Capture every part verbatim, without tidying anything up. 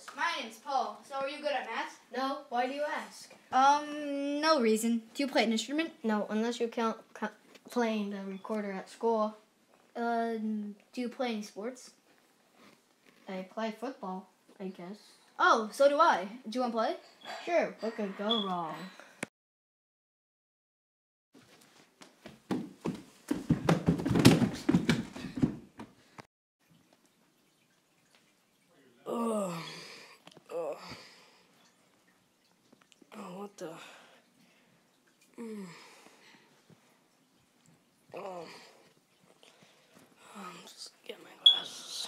course. My name's Paul. So are you good at math? No. Why do you ask? Um, no reason. Do you play an instrument? No, unless you count, count playing the recorder at school. Uh, do you play any sports? I play football, I guess. Oh, so do I. Do you want to play? Sure, what could go wrong? Oh, oh, oh, what the? Mm. Oh, I'm just getting my glasses.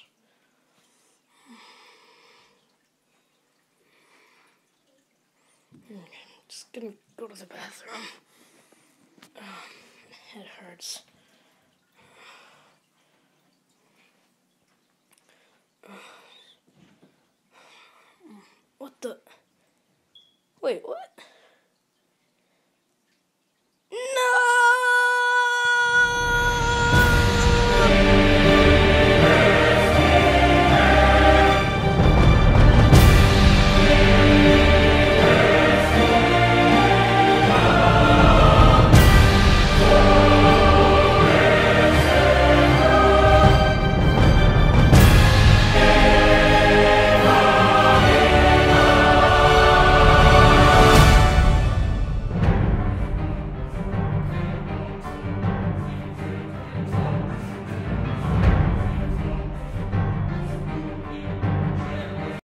Okay, I'm just gonna go to the bathroom. Oh, my head hurts. What the? Wait, what?